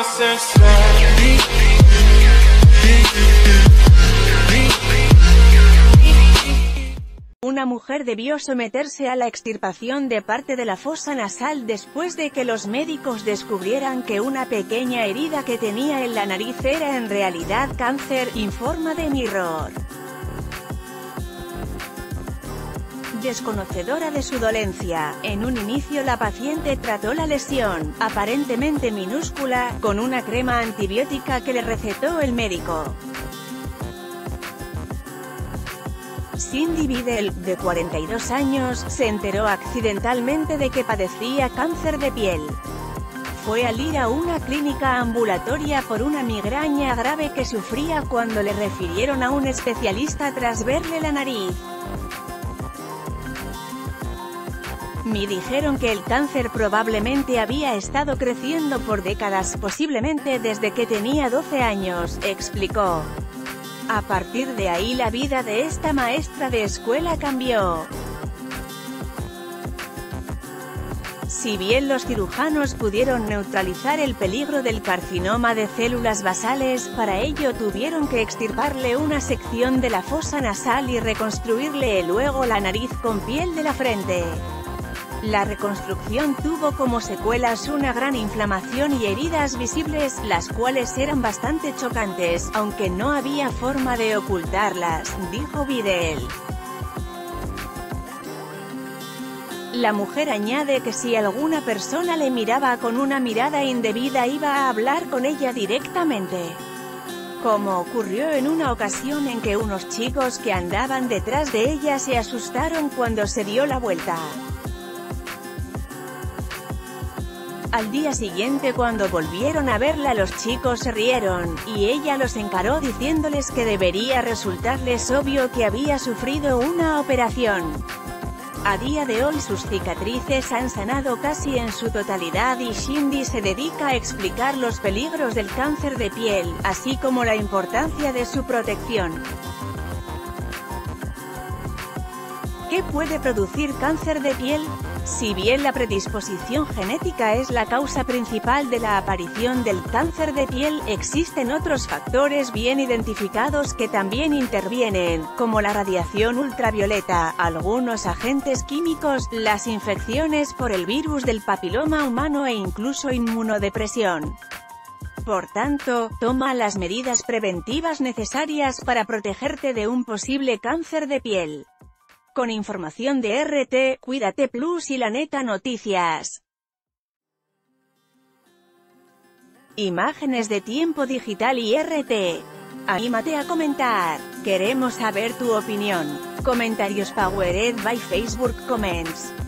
Una mujer debió someterse a la extirpación de parte de la fosa nasal después de que los médicos descubrieran que una pequeña herida que tenía en la nariz era en realidad cáncer, informa The Mirror. Desconocedora de su dolencia, en un inicio la paciente trató la lesión, aparentemente minúscula, con una crema antibiótica que le recetó el médico. Cindy Vidal, de 42 años, se enteró accidentalmente de que padecía cáncer de piel. Fue al ir a una clínica ambulatoria por una migraña grave que sufría cuando le refirieron a un especialista tras verle la nariz. Me dijeron que el cáncer probablemente había estado creciendo por décadas, posiblemente desde que tenía 12 años, explicó. A partir de ahí la vida de esta maestra de escuela cambió. Si bien los cirujanos pudieron neutralizar el peligro del carcinoma de células basales, para ello tuvieron que extirparle una sección de la fosa nasal y reconstruirle luego la nariz con piel de la frente. La reconstrucción tuvo como secuelas una gran inflamación y heridas visibles, las cuales eran bastante chocantes, aunque no había forma de ocultarlas, dijo Vidal. La mujer añade que si alguna persona le miraba con una mirada indebida iba a hablar con ella directamente. Como ocurrió en una ocasión en que unos chicos que andaban detrás de ella se asustaron cuando se dio la vuelta. Al día siguiente, cuando volvieron a verla, los chicos se rieron, y ella los encaró diciéndoles que debería resultarles obvio que había sufrido una operación. A día de hoy sus cicatrices han sanado casi en su totalidad y Cindy se dedica a explicar los peligros del cáncer de piel, así como la importancia de su protección. ¿Qué puede producir cáncer de piel? Si bien la predisposición genética es la causa principal de la aparición del cáncer de piel, existen otros factores bien identificados que también intervienen, como la radiación ultravioleta, algunos agentes químicos, las infecciones por el virus del papiloma humano e incluso inmunodepresión. Por tanto, toma las medidas preventivas necesarias para protegerte de un posible cáncer de piel. Con información de RT, Cuídate Plus y La Neta Noticias. Imágenes de Tiempo Digital y RT. Anímate a comentar. Queremos saber tu opinión. Comentarios powered by Facebook Comments.